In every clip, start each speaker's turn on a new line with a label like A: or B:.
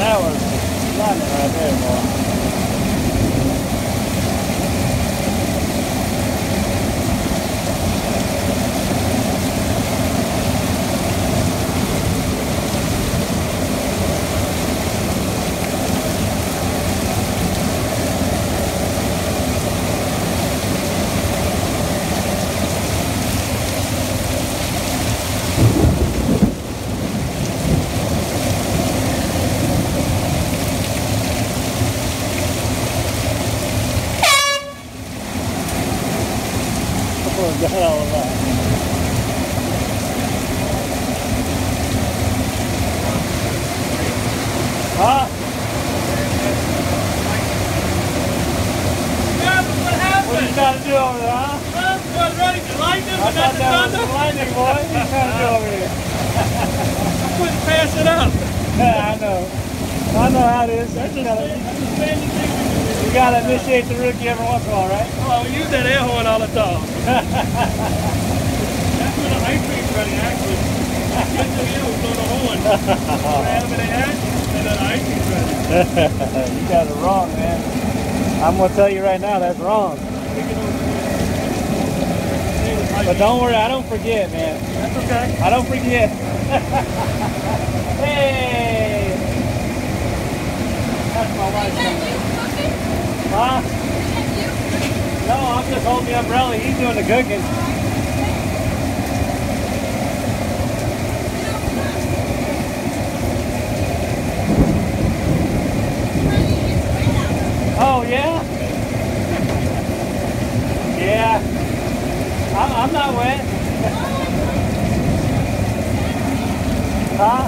A: that was nothing right there, boy. Got all of that. Huh?
B: Yeah, but what happened?
A: What are you trying to do over there, huh?
B: Well, I was ready to lightning,
A: I
B: but
A: thought
B: that's
A: that was
B: thunder.
A: the lightning, boy. What are you trying to do over here?
B: I couldn't pass it up.
A: Yeah, I know. I know how it is. You gotta initiate the rookie every once in a while, right?
B: Oh, we use that air horn all the time. That's when the ice cream's ready, actually. Get to you, blow the horn. Grab it in action, and then the ice cream's ready.
A: You got it wrong, man. I'm gonna tell you right now, that's wrong. But don't worry, I don't forget, man.
B: That's okay.
A: I don't forget. Hey! That's my wife. Huh? No, I'm just holding the umbrella. He's doing the cooking. Oh, yeah? Yeah. I'm not wet. Huh?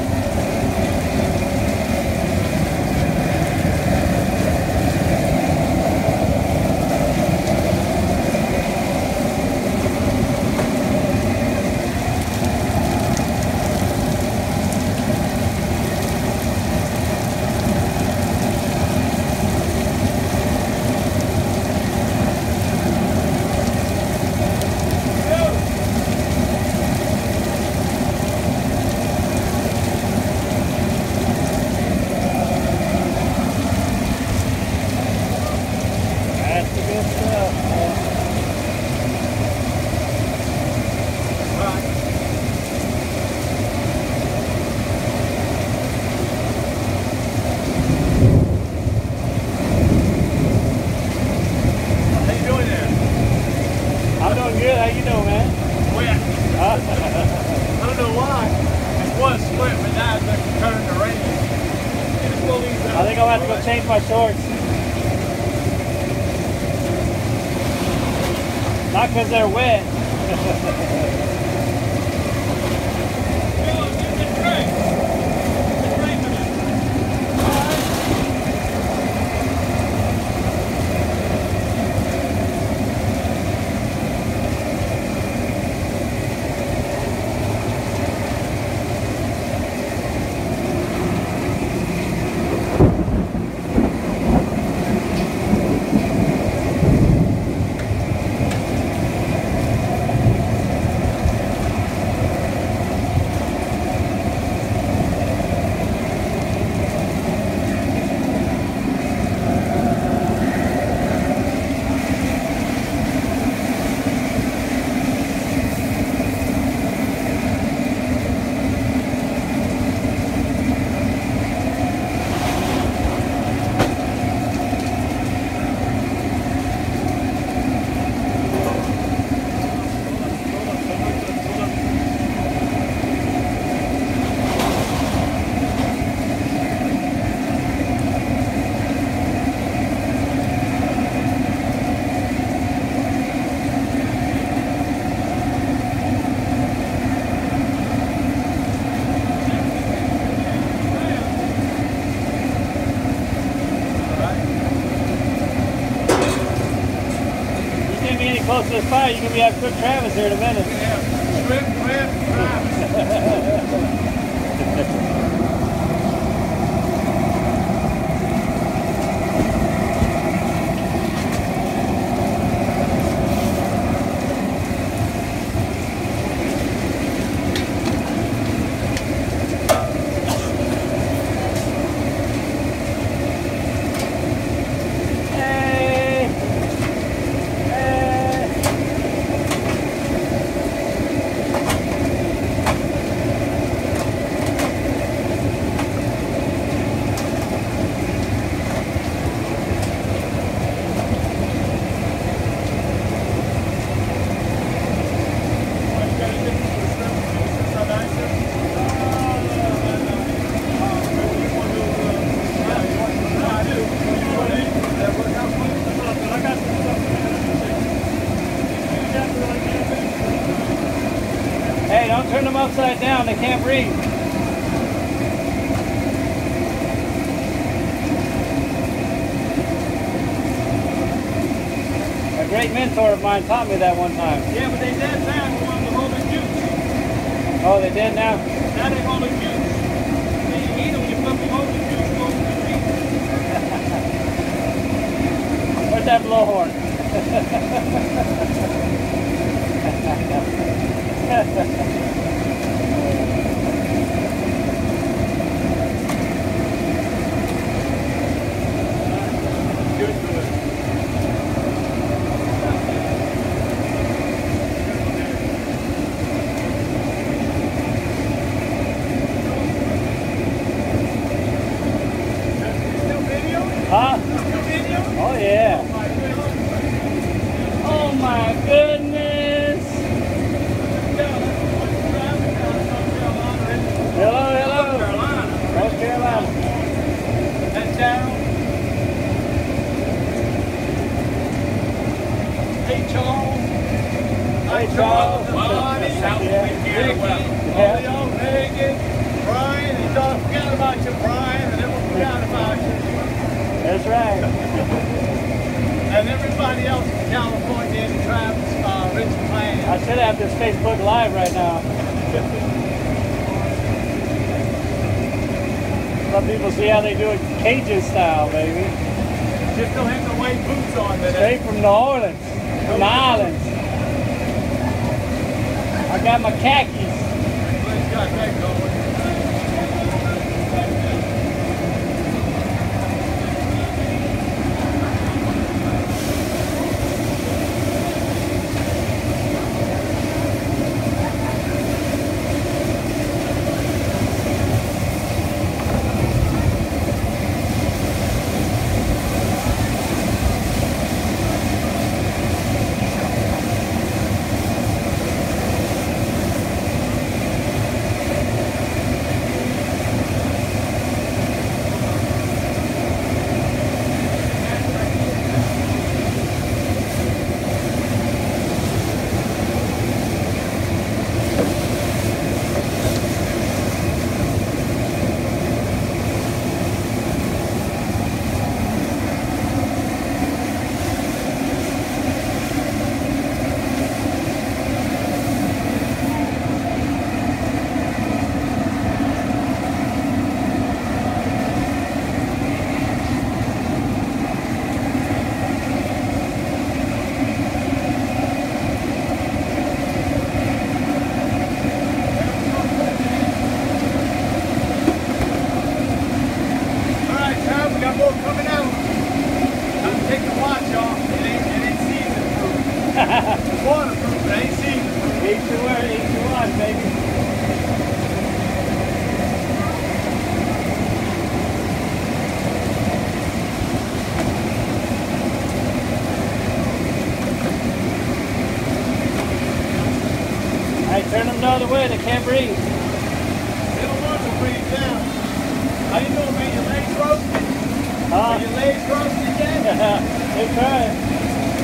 A: I think I'll have to go change my shorts. Not because they're wet. Close to the fire, you can be at Cook Travis here in a minute.
B: Yeah, shrimp, Travis.
A: around, they can't breathe. A great mentor of mine taught me that one time.
B: Yeah, but they dead now. The ones that hold the juice.
A: Oh, they did now?
B: Now they hold the juice. When you eat them, you flip them over the juice, go over the meat.
A: Where's that blowhorn?
B: Good for it. Still video?
A: Huh?
B: Still video?
A: Oh, yeah.
B: Oh my goodness.
A: Oh, my goodness. Hello, hello. North Carolina.
B: That's down. Hey, Charles.
A: Hey, Charles.
B: Bonnie.
A: Yeah.
B: Ricky. Julio. Megan. Brian. He thought I forgot about you, Brian. And everyone forgot about you.
A: That's right.
B: And everybody else in California and Travis, Rich Plan.
A: I should have this Facebook Live right now. Let people see how they do it Cajun style, baby.
B: Just don't have the white boots on today.
A: Straight from New Orleans, from the islands. I got my khakis.
B: Let's got that going. Waterproof, it ain't seasoned.
A: Each to where, each to one, baby. Hey, turn them the other way, they can't breathe.
B: They don't want to breathe down. How you doing, man? Your legs roasted?
A: Huh?
B: Are your legs roasted yet?
A: They trying.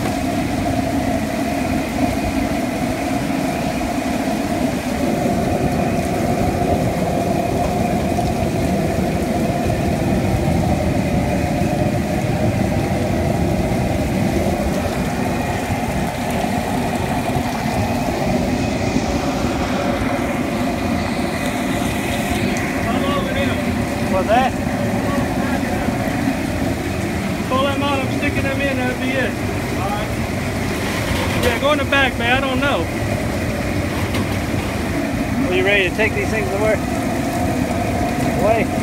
A: What's that?
B: Pull them out, I'm sticking them in, that'll be it. Alright. Yeah, go in the back, man, I don't know.
A: Are you ready to take these things to work? Away.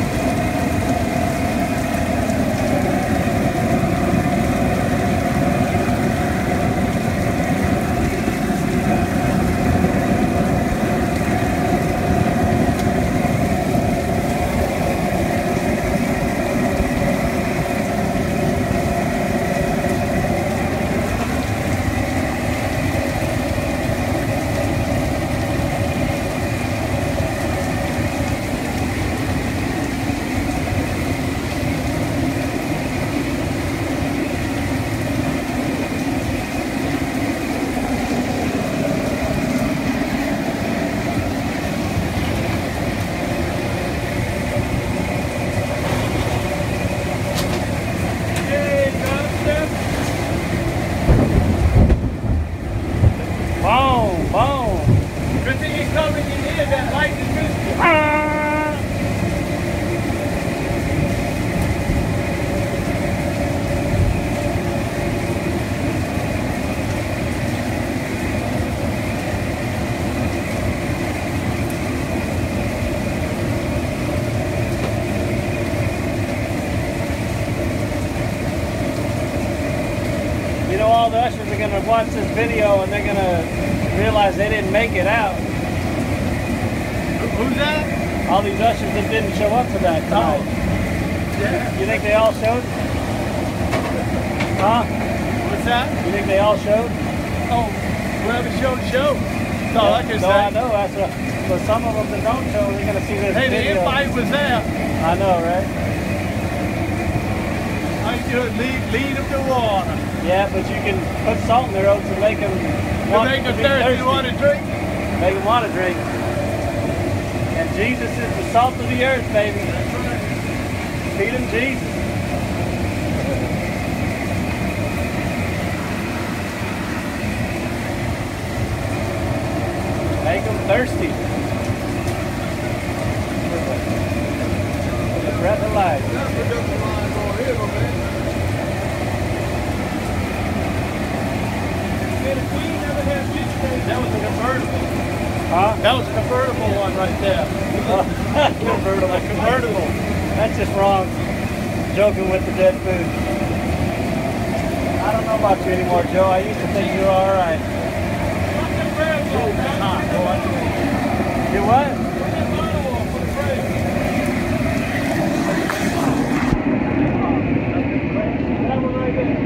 A: all the ushers are gonna watch this video and they're gonna realize they didn't make it out.
B: Who's that?
A: All these ushers that didn't show up for that tonight.
B: Yeah.
A: You think they all showed? Huh?
B: What's that?
A: You think they all showed?
B: Oh, whoever showed the show. That's all I can
A: No,
B: say.
A: I know. That's what, but some of them that don't show, they're gonna see this
B: Hey,
A: video.
B: the invite was there.
A: I know, right?
B: All you do is lead them to water.
A: Yeah, but you can put salt in their oats and make them
B: To make them thirsty, you want to drink?
A: Make them want to drink. And Jesus is the salt of the earth, baby.
B: That's right.
A: Feed them Jesus. Make them thirsty. With the breath of life.
B: That's what the line going here, my man. The Queen never had beach days. That was a convertible.
A: Huh?
B: That was a convertible one right there.
A: Convertible.
B: A convertible.
A: That's just wrong. Joking with the dead food. I don't know about you anymore, Joe. I used to think you were all right. You what? That one right there.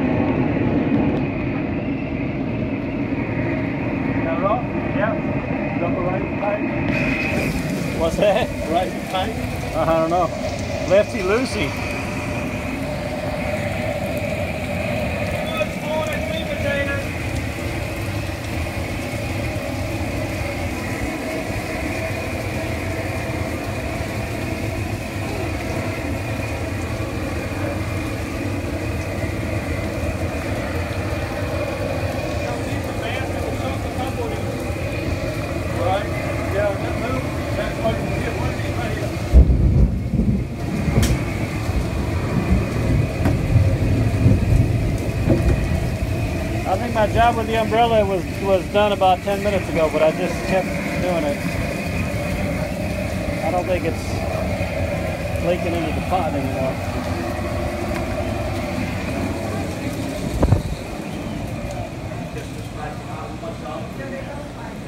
A: That off? Yeah. Double right tight. What's that?
B: Right tight.
A: I don't know. Lefty loosey. I think my job with the umbrella was done about 10 minutes ago, but I just kept doing it. I don't think it's leaking into the pot anymore.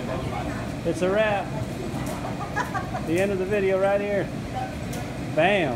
A: It's a wrap. The end of the video right here. Bam.